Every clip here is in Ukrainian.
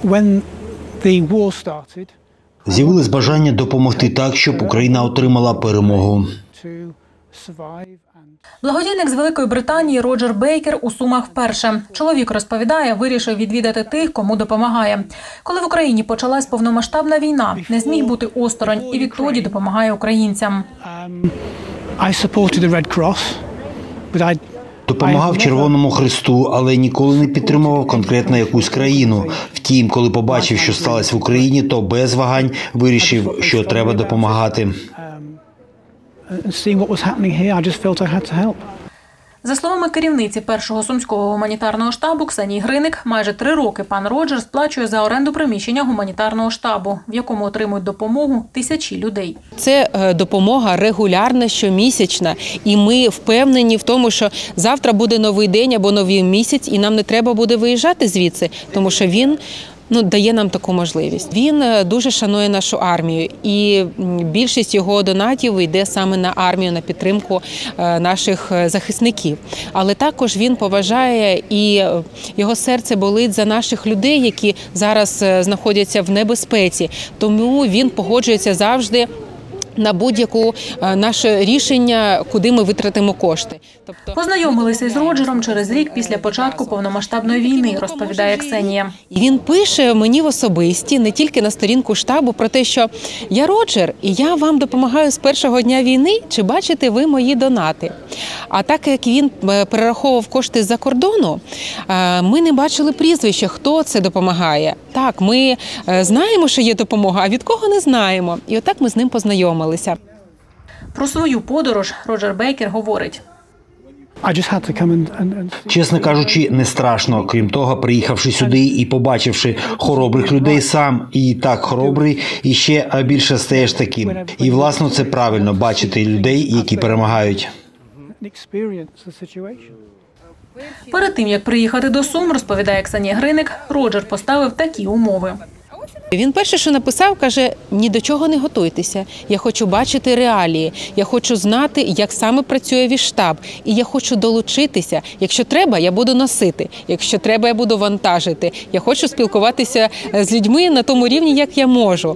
З'явилось бажання допомогти так, щоб Україна отримала перемогу. Благодійник з Великої Британії Роджер Бейкер у Сумах вперше. Чоловік розповідає, вирішив відвідати тих, кому допомагає. Коли в Україні почалась повномасштабна війна, не зміг бути осторонь і відтоді допомагає українцям. Допомагав Червоному Хресту, але ніколи не підтримував конкретно якусь країну. Втім, коли побачив, що сталося в Україні, то без вагань вирішив, що треба допомагати. За словами керівниці першого сумського гуманітарного штабу Ксенії Гриник, майже 3 роки пан Роджер сплачує за оренду приміщення гуманітарного штабу, в якому отримують допомогу тисячі людей. Це допомога регулярна, щомісячна, і ми впевнені в тому, що завтра буде новий день або новий місяць, і нам не треба буде виїжджати звідси, тому що він дає нам таку можливість. Він дуже шанує нашу армію, і більшість його донатів йде саме на армію, на підтримку наших захисників. Але також він поважає і його серце болить за наших людей, які зараз знаходяться в небезпеці. Тому він погоджується завжди на будь-яку наше рішення, куди ми витратимо кошти. Познайомилися із Роджером через рік після початку повномасштабної війни, розповідає Ксенія. І він пише мені в особисті, не тільки на сторінку штабу, про те, що я Роджер, і я вам допомагаю з першого дня війни, чи бачите ви мої донати? А так як він перераховував кошти з-за кордону, ми не бачили прізвища, хто це допомагає. Так, ми знаємо, що є допомога, а від кого не знаємо. І отак ми з ним познайомилися. Про свою подорож Роджер Бейкер говорить. Чесно кажучи, не страшно. Крім того, приїхавши сюди і побачивши хоробрих людей сам, і так хоробрий, і ще більше стаєш таким. І, власне, це правильно – бачити людей, які перемагають. Перед тим, як приїхати до Сум, розповідає Ксенія Гриник, Роджер поставив такі умови. Він перше, що написав, каже, ні до чого не готуйтеся. Я хочу бачити реалії, я хочу знати, як саме працює ваш штаб. І я хочу долучитися. Якщо треба, я буду носити. Якщо треба, я буду вантажити. Я хочу спілкуватися з людьми на тому рівні, як я можу.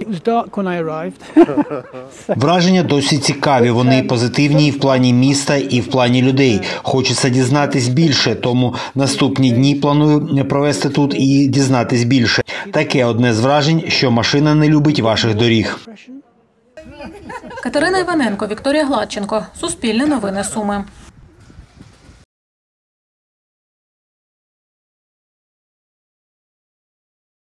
Враження досить цікаві. Вони позитивні і в плані міста, і в плані людей. Хочеться дізнатись більше, тому наступні дні планую провести тут і дізнатись більше. Таке одне з вражень, що машина не любить ваших доріг. Катерина Іваненко, Вікторія Гладченко. Суспільне новини Суми.